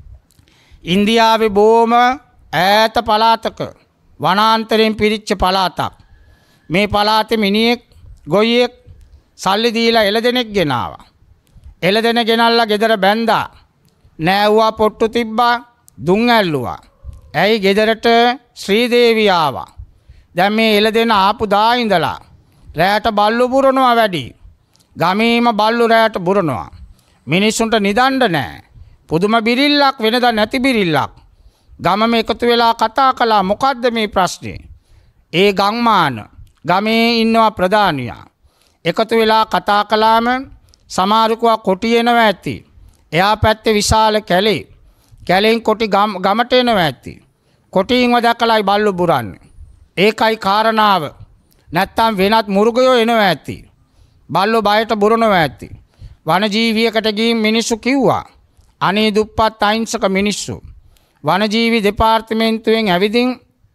ඉන්දියාවේ බොහොම ඈත පළාතක වනාන්තරයෙන් පිරිච්ච පළාතක්. මේ පළාතේ මිනිහෙක් ගොයියෙක් සල්ලි දීලා එළදෙනෙක් ගෙනාවා. එළදෙන ගෙනල්ලා ගෙදර බැන්දා. නෑවුවා පොට්ටු තිබ්බා, දුම් ඇල්ලුවා. ඇයි ගෙදරට ශ්‍රීදේවිය ආවා. දැන් මේ එළදෙන ආපු දා ඉඳලා රැයට බල්ලු බුරනවා වැඩි. ගමේම බල්ලු රැයට බුරනවා. මිනිස්සුන්ට නිදන්න නෑ. පුදුම බිරිල්ලක් වෙනදා නැති බිරිල්ලක්. ගමම එකතු වෙලා කතා කළා මොකද්ද මේ ප්‍රශ්නේ? ඒ ගම්මාන ගමේ ඉන්නවා ප්‍රධානියා. එකතු වෙලා කතා කළාම සමහරකුවා කොටි එනවා ඇති. එයා පැත්තේ විශාල කැලේ. කැලෙන් කොටි ගමට එනවා ඇති. කොටියින්ව දැකලායි බල්ලු බුරන්නේ. ඒකයි කාරණාව. නැත්තම් වෙනත් මුර්ගයෝ එනවා ඇති. බල්ලෝ බයට බුරනවා ඇති. වනජීවියකට ගිහින් මිනිස්සු කිව්වා අනේ දුප්පත් අහිංසක මිනිස්සු. වනජීවි දෙපාර්තමේන්තුවෙන් ඇවිදින්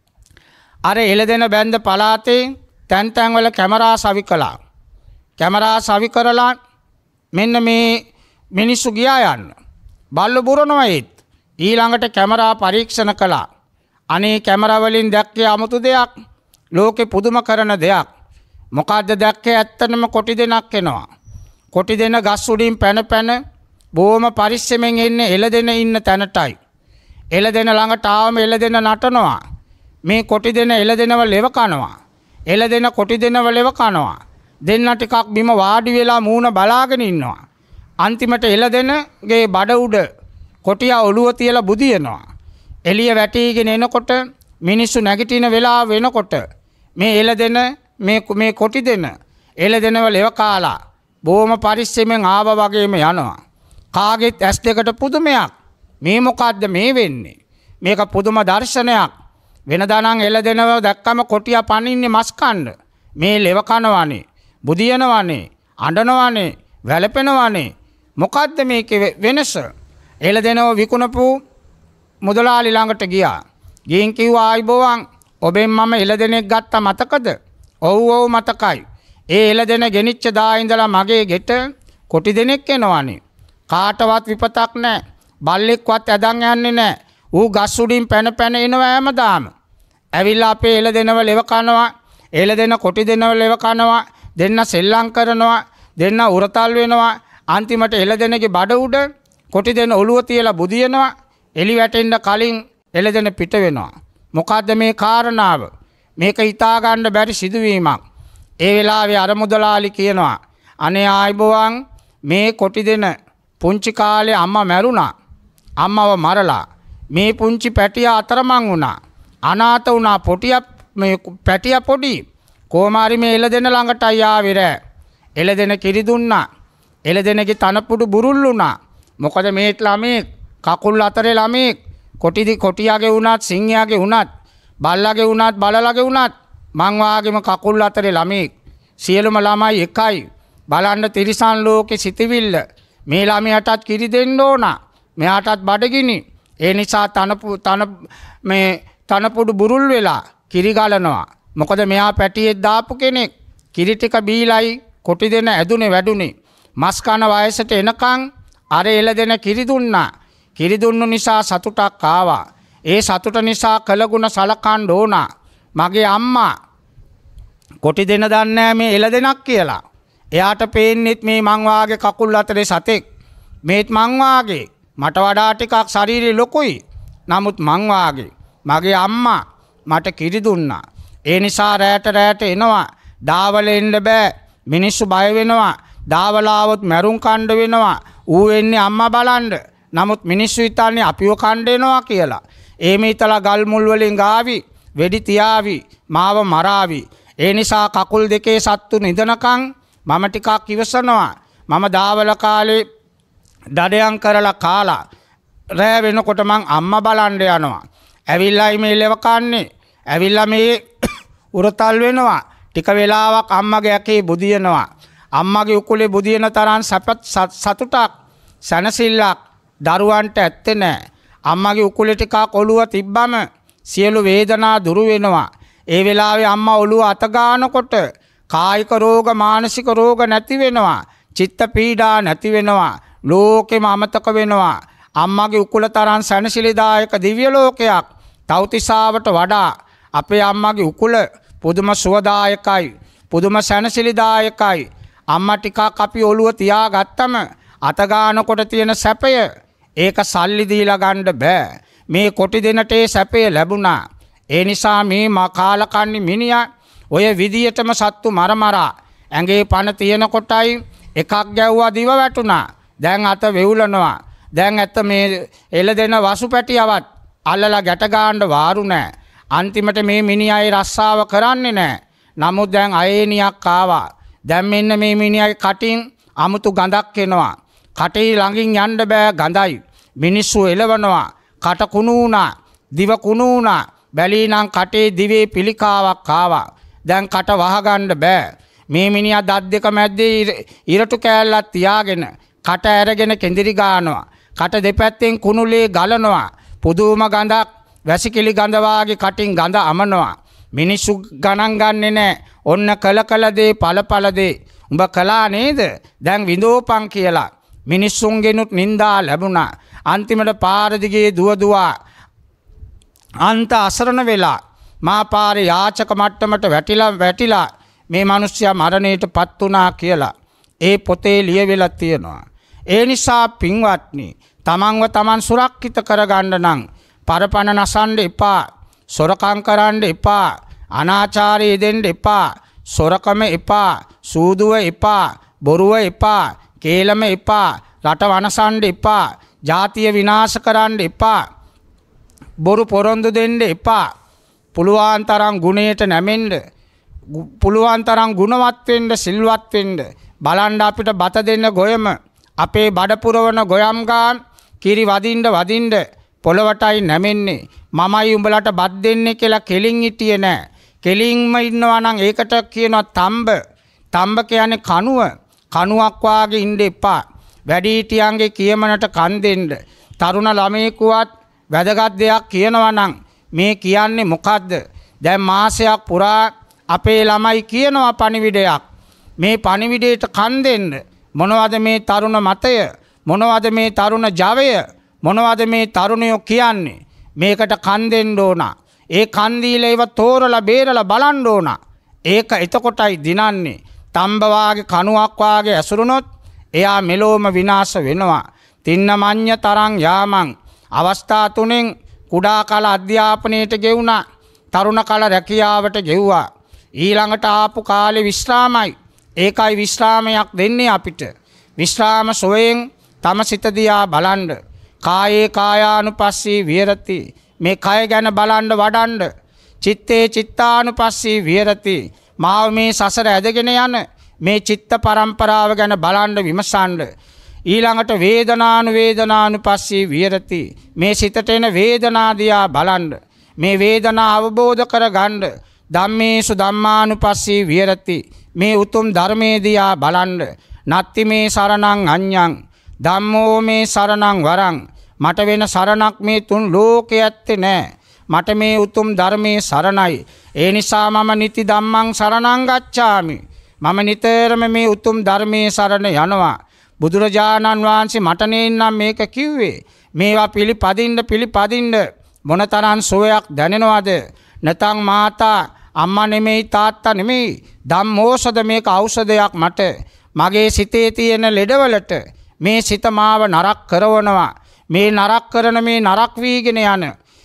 අර එළදෙන බැන්ද පළාතේ තැන් තැන් වල කැමරා සවි කළා. කැමරා සවි කරලා මෙන්න මේ මිනිස්සු ගියා යන්න. බල්ලෝ බුරනවා ඒත්. ඊළඟට කැමරා පරීක්ෂණ කළා. අනේ කැමරා වලින් දැක්කේ 아무තු දෙයක්. ලෝකේ පුදුම කරන දෙයක්. මොකද්ද දැක්කේ? ඇත්තටම කොටි දෙනක් එනවා. කොටි දෙන ගස් උඩින් පැන පැන බොහොම පරිස්සමෙන් එන්නේ එළදෙන ඉන්න තැනටයි. එළදෙන ළඟට ආවම එළදෙන නටනවා. මේ කොටි දෙන එළදෙනව ලෙව කනවා. එළදෙන කොටි දෙනව ලෙව කනවා. දෙන්න ටිකක් බිම වාඩි වෙලා මූණ බලාගෙන ඉන්නවා. අන්තිමට එළදෙනගේ බඩ උඩ කොටියා ඔළුව තියලා බුදියනවා. එළිය වැටීගෙන එනකොට මිනිස්සු නැගිටින වෙලාව වෙනකොට මේ එළදෙන මේ මේ කොටි දෙන එළදෙනව ලෙව කාලා බොහොම පරිස්සමෙන් ආවා වගේම යනවා. කාගෙත් ඇස් දෙකට පුදුමයක්. මේ මොකද්ද මේ වෙන්නේ? මේක පුදුම දර්ශනයක්. වෙනදා නම් එළදෙනව දැක්කම කොටියා පනින්නේ මස් කන්න. මේ ලෙව කනවනේ, බුදියනවනේ, අඬනවනේ, වැළපෙනවනේ. මොකද්ද මේකේ වෙනස? එළදෙනව විකුණපු මුදලාලි ළඟට ගියා. ගිහින් කිව්වා ආයිබෝවන් ඔබෙන් මම එළදෙනෙක් ගත්තා මතකද? ඔව් ඔව් මතකයි. ඒ එළදෙන ගෙනිච්ච දා ඉඳලා මගේ ගෙට කොටි දෙනෙක් එනවනේ. කාටවත් විපතක් නැහැ. බල්ලෙක්වත් ඇදන් යන්නේ නැහැ. ඌ ගස් උඩින් පැන පැන එනවා හැමදාම. ඇවිල්ලා අපේ එළදෙනව ලෙව කනවා. එළදෙන කොටි දෙනව ලෙව කනවා. දෙන්න සෙල්ලම් කරනවා. දෙන්න උරතල් වෙනවා. අන්තිමට එළදෙනගේ බඩ උඩ කොටි දෙන ඔළුව තියලා බුදියනවා. එලි වැටෙන්න කලින් එළදෙන පිට වෙනවා. මොකද්ද මේ කාරණාව? මේක හිතා ගන්න බැරි සිදුවීමක්. ඒ වෙලාවේ අර මුදලාලි කියනවා අනේ ආයිබෝවන් මේ කොටි දෙන පුංචි කාලේ අම්මා මැරුණා. අම්මව මරලා මේ පුංචි පැටියා අතරමං වුණා. අනාථ වුණා. පොටියා මේ පැටියා පොඩි. කොමාරි මේ එළදෙන ළඟටයි ආවේ රෑ. එළදෙන කිරි දුන්නා. එළදෙනගේ තනපුඩු බුරුල්ලුණා. මොකද මේ ළමේ කකුල් අතරේ ළමේ කොටිදි කොටියාගේ වුණත් සිංහයාගේ වුණත් බල්ලාගේ වුණත් බලලාගේ වුණත් මං වාගේම කකුල් අතරේ ළමේ සියලුම ළමයි එකයි. බලන්න තිරිසන් ලෝකේ සිටිවිල්ල. මේ ළමයාටත් කිරි දෙන්න ඕන. මෙයාටත් බඩගිනි. ඒ නිසා තනපු තන මේ තනපුඩු බුරුල් වෙලා කිරි ගලනවා. මොකද මෙයා පැටියෙක් දාපු කෙනෙක්. කිරි ටික බීලයි කොටි දෙන ඇදුනේ වැඩුනේ. මස් කන වයසට එනකන් අර එළදෙන කිරි දුන්නා. කිරි දුන්නු නිසා සතුටක් ආවා. ඒ සතුට නිසා කළගුණ සලකන්න ඕන. මගේ අම්මා කොටි දෙන දන්නේ මේ එළදෙනක් කියලා. එයාට පේන්නෙත් මේ මං වාගේ කකුල් අතරේ සතෙක්. මේත් මං වාගේ මට වඩා ටිකක් ශරීරය ලොකුයි. නමුත් මං වාගේ මගේ අම්මා මට කිරි දුන්නා. ඒ නිසා රැට රැට එනවා. දාවල එන්න බෑ. මිනිස්සු බය වෙනවා. දාවලාවොත් මැරුම් කණ්ඩ වෙනවා. ඌ වෙන්නේ අම්මා බලන්න. නමුත් මිනිස්සු හිතන්නේ අපිව කණ්ඩ එනවා කියලා. එහෙම හිතලා ගල් මුල් වලින් ගාවි, වෙඩි තියාවි, මාව මරාවි. ඒ නිසා කකුල් දෙකේ සත්තු නිදනකන් මම ටිකක් ඉවසනවා. මම දාවල කාලේ දඩයන් කරලා කාලා රෑ වෙනකොට මං අම්මා බලන්න යනවා. ඇවිල්ලායි මේ ලෙව කන්නේ. ඇවිල්ලා මේ උරතල් වෙනවා. ටික වෙලාවක් අම්මගේ ඇකේ බුදියනවා. අම්මගේ උකුලේ බුදියන තරම් සතුටක් සැනසෙල්ලක් දරුවන්ට ඇත්තේ නැහැ. අම්මගේ උකුලේ ටිකක් ඔළුව තිබ්බම සියලු වේදනා දුරු වෙනවා. ඒ වෙලාවේ අම්මා ඔළුව අත ගන්නකොට කායික රෝග මානසික රෝග නැති වෙනවා. චිත්ත පීඩා නැති වෙනවා. ලෝකෙම අමතක වෙනවා. අම්මගේ උකුල තරම් සැනසිලිදායක දිව්‍ය ලෝකයක් තව්තිසාවට වඩා අපේ අම්මගේ උකුල පුදුම සුවදායකයි. පුදුම සැනසිලිදායකයි. අම්මා ටිකක් අපි ඔළුව තියාගත්තම අත ගන්නකොට තියෙන සැපය ඒක සල්ලි දීලා ගන්න බෑ. මේ කොටි දෙනට ඒ සැපය ලැබුණා. ඒ නිසා මේ කාලකන්ණි මිනිහා ඔය විදියටම සත්තු මරමරා ඇඟේ පණ තියෙන කොටයි එකක් ගැව්වා දිව වැටුණා. දැන් අත වෙවුලනවා. දැන් ඇත්ත මේ එළ දෙන වසු පැටියවත් අල්ලලා ගැට ගන්න වාරු නැහැ. අන්තිමට මේ මිනිහායි රස්සාව කරන්නේ නැහැ. නමුත් දැන් අයේනියක් ආවා. දැන් මෙන්න මේ මිනිහාගේ කටින් අමුතු ගඳක් එනවා. කටේ ළඟින් යන්න බෑ ගඳයි. මිනිස්සු එලවනවා. කට කුණු වුණා. දිව කුණු වුණා. බැලීනම් කටේ දිවේ පිළිකාවක් ආවා. දැන් කට වහගන්න බෑ. මේ මිනිහා දත් දෙක මැද්දේ ඉරටු කෑල්ලක් තියාගෙන කට ඇරගෙන කෙඳිරි ගන්නවා. කට දෙපැත්තෙන් කුණුලේ ගලනවා. පුදුම ගඳක් වැසිකිලි ගඳ වාගේ කටින් ගඳ අමනවා. මිනිස්සු ගණන් ගන්නේ නැහැ. ඔන්න කල කල දේ ඵල ඵල දේ. උඹ කළා නේද? දැන් විඳෝපන් කියලා. මිනිස්සුන්ගෙනුත් නින්දා ලැබුණා. අන්තිමට පාර දිගේ දුව දුවා අන්ත අසරණ වෙලා මා පාරේ යාචක මට්ටමට වැටිලා වැටිලා මේ මිනිස්සයා මරණයට පත් වුණා කියලා ඒ පොතේ ලියවිලා තියෙනවා. ඒ නිසා පින්වත්නි තමන්ව තමන් සුරක්ෂිත කරගන්න නම් පරපණ නසන්න එපා. සොරකම් කරන්න එපා. අනාචාරය දෙන්න එපා. සොරකම එපා. සූදුව එපා. බොරුව එපා. කේලම එපා. රට වනසන්න එපා. ජාතිය විනාශ කරන්න එපා. බොරු පොරොන්දු දෙන්න එපා. පුළුවන් තරම් ගුණයට නැමෙන්න. පුළුවන් තරම් ගුණවත් වෙන්න සිල්වත් වෙන්න. බලන්න අපිට බත දෙන්න ගොයම අපේ බඩ පුරවන ගොයම් ගාන් කිරි වදින්න වදින්න පොළවටයි නැමෙන්නේ. මමයි උඹලට බත් දෙන්නේ කියලා කෙලින් හිටියේ නෑ. කෙලින්ම ඉන්නවා නම් ඒකට කියනවා තම්බ. තම්බ කියන්නේ කණුව. කණුවක් වාගේ ඉන්න එපා. වැඩිහිටියන්ගේ කියමනට කන් දෙන්න. තරුණ ළමයෙකුවත් වැදගත් දෙයක් කියනවා නම් මේ කියන්නේ මොකද්ද? දැන් මාසයක් පුරා අපේ ළමයි කියනවා පණිවිඩයක්. මේ පණිවිඩයට කන් දෙන්න. මොනවද මේ තරුණ මතය? මොනවද මේ තරුණ ජවය? මොනවද මේ තරුණයෝ කියන්නේ? මේකට කන් දෙන්න ඕන. ඒ කන් දීලා ඒව තෝරලා බේරලා බලන්න ඕන. ඒක එතකොටයි දිනන්නේ. තම්බ වාගේ කණුවක් වාගේ ඇසුරුනොත් එයා මෙලොවම විනාශ වෙනවා. තින්න මඤ්ඤ තරං යාමං අවස්ථා තුනෙන් කුඩා කාල අධ්‍යාපනයට ගෙවුණා. තරුණ කාල රැකියාවට ගෙව්වා. ඊළඟට ආපු කාලේ විශ්‍රාමයි. ඒකයි විශ්‍රාමයක් දෙන්නේ අපිට. විශ්‍රාම සොයෙන් තම සිත දිහා බලන්න. කායේ කායානුපස්සී විහෙරති. මේ කය ගැන බලන්න වඩන්න. චිත්තේ චිත්තානුපස්සී විහෙරති. මාව මේ සසර ඇදගෙන යන මේ චිත්ත පරම්පරාව ගැන බලන්න විමසන්න. ඊළඟට වේදනානු වේදනානුපස්සී විහෙරති. මේ සිතට එන වේදනා දිහා බලන්න. මේ වේදනා අවබෝධ කරගන්න. ධම්මේසු ධම්මානුපස්සී විහෙරති. මේ උතුම් ධර්මයේ දිහා බලන්න. නත්ති මේ සරණං අඤ්ඤං ධම්මෝ මේ සරණං වරං. මට වෙන සරණක් මේ තුන් ලෝකයේ ඇත්තේ නැහැ. මට මේ උතුම් ධර්මයේ සරණයි. ඒ නිසා මම නිති ධම්මං සරණං ගච්ඡාමි. මම නිතරම මේ උතුම් ධර්මයේ සරණ යනවා. බුදුරජාණන් වහන්සේ මට නේනම් මේක කිව්වේ. මේවා පිළිපදින්න පිළිපදින්න මොනතරම් සෝයක් දැනෙනවද? නැතන් මාතා අම්මා නෙමෙයි තාත්තා නෙමෙයි ධම්මෝෂධ මේක ඖෂධයක් මට. මගේ සිතේ තියෙන ලෙඩවලට මේ සිත මාව නරක කරවනවා. මේ නරක කරන මේ නරක වීගෙන යන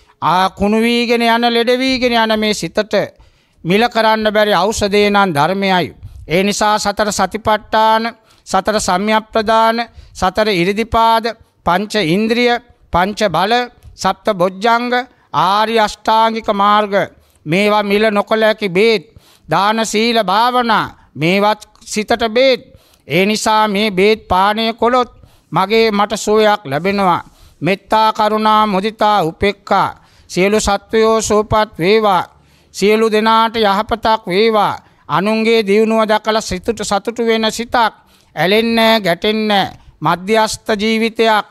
ආ කුණු වීගෙන යන ලෙඩ වීගෙන යන මේ සිතට මිල කරන්න බැරි ඖෂධේ නම් ධර්මයයි. ඒ නිසා සතර සතිපට්ඨාන, සතර සම්‍යක්ප්‍රදාන, සතර ඉරිදිපාද, පංච ඉන්ද්‍රිය, පංච බල, සප්ත බොජ්ජංග, ආර්ය අෂ්ටාංගික මාර්ග මේවා මිල නොකළ හැකි බේත්. දාන සීල භාවනා මේවත් සිතට බේත්. ඒ නිසා මේ බේත් පානය කළොත් මගේ මට සෝයක් ලැබෙනවා. මෙත්තා කරුණා මුදිතා උපේක්ඛා සියලු සත්වයෝ සෝපත් වේවා. සියලු දෙනාට යහපතක් වේවා. අනුන්ගේ දියුණුව දැකලා සිතට සතුටු වෙන සිතක්. ඇලෙන්නේ ගැටෙන්නේ මධ්‍යස්ථ ජීවිතයක්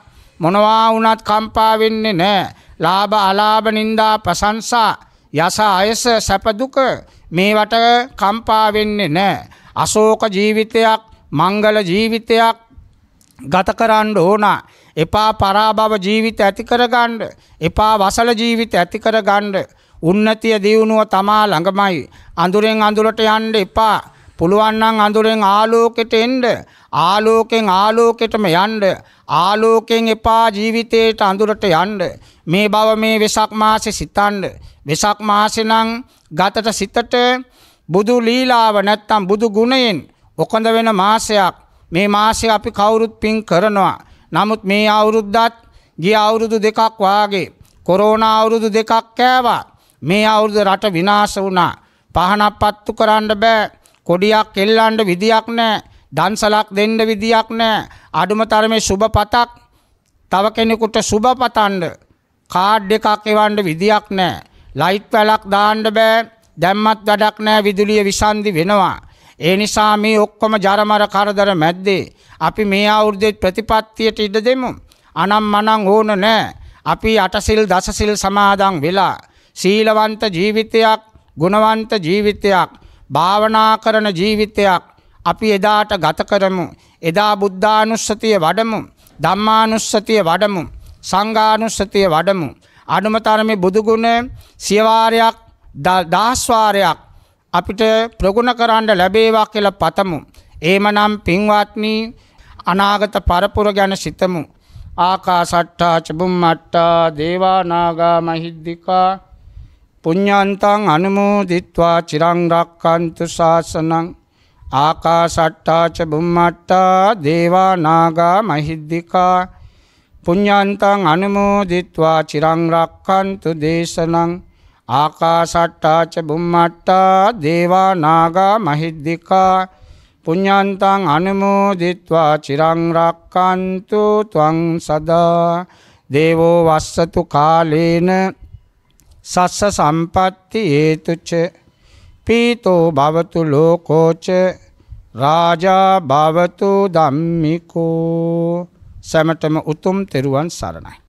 මොනවා වුණත් කම්පා වෙන්නේ නැහැ. ලාභ අලාභ නිന്ദා ප්‍රශංසා යස අයස සැප දුක මේවට කම්පා වෙන්නේ නැහැ. අශෝක ජීවිතයක් මංගල ජීවිතයක් ගත කරන්න ඕන. එපා පරාභව ජීවිත ඇති කරගන්න. එපා වසල ජීවිත ඇති කරගන්න. උන්නතිය දියුණුව තමා ළඟමයි. අඳුරෙන් අඳුරට යන්න එපා. පුළුවන් නම් අඳුරෙන් ආලෝකයට එන්න. ආලෝකෙන් ආලෝකයටම යන්න. ආලෝකෙන් එපා ජීවිතේට අඳුරට යන්න. මේ බව මේ වෙසක් මාසේ සිතන්න. වෙසක් මාසේ නම් ගතට සිතට බුදු ලීලාව නැත්තම් බුදු ගුණයෙන් ඔකඳ වෙන මාසයක්. මේ මාසේ අපි කවුරුත් පින් කරනවා. නමුත් මේ අවුරුද්දත් ගිය අවුරුදු දෙකක් වාගේ කොරෝනා අවුරුදු දෙකක් කෑවා. මේ අවුරුදු රට විනාශ වුණා. පහනක් පත්තු කරන්න බෑ. කොඩියක් එල්ලන්න විදියක් නැහැ. දන්සලක් දෙන්න විදියක් නැහැ. අඩුම තරමේ සුබ පතක් තව කෙනෙකුට සුබ පතන්න කාඩ් එකක් එවන්න විදියක් නැහැ. ලයිට් වැලක් දාන්න බෑ. දැම්මත් වැඩක් නැහැ. විදුලිය විසන්ධි වෙනවා. ඒ නිසා මේ ඔක්කොම ජරමර කරදර මැද්දේ අපි මේ අවුරුද්දේ ප්‍රතිපත්තියට ඉඩ දෙමු. අනම් මනම් ඕන නැහැ. අපි අටසිල් දසසිල් සමාදන් වෙලා සීලවන්ත ජීවිතයක්, ගුණවන්ත ජීවිතයක්, භාවනා කරන ජීවිතයක් අපි එදාට ගත කරමු. එදා බුද්ධානුස්සතිය වඩමු, ධම්මානුස්සතිය වඩමු, සංඝානුස්සතිය වඩමු. අනුම තරමේ බුදු ගුණ සිය වාරයක් දහස් වාරයක් අපිට ප්‍රගුණ කරන්න ලැබේවා කියලා පතමු. එහෙමනම් පින්වත්නි අනාගත පරපුර ගැන සිතමු. ආකාසට්ටා ච බුම්මට්ටා දේවා නාග මහිද්దికා පුඤ්ඤන්තං අනුමෝදිත්වා චිරං රක්ඛන්තු ශාසනං. ආකාසට්ටා ච බුම්මට්ටා දේවා නාග මහිද්దికා පුඤ්ඤන්තං අනුමෝදිත්වා චිරං රක්ඛන්තු දේශනං. ආකාසට්ටා ච බුම්මට්ටා දේවා නාග මහිද්దికා පුඤ්ඤන්තං අනුමෝදිත්වා චිරං රක්ඛන්තු ත්වං සදා. දේවෝ වස්සතු කාලේන සස්ස සම්පatti හේතුච පීතෝ භවතු ලෝකෝච රාජා භවතු ධම්මිකෝ. සැමටම උතුම් තෙරුවන් සරණයි.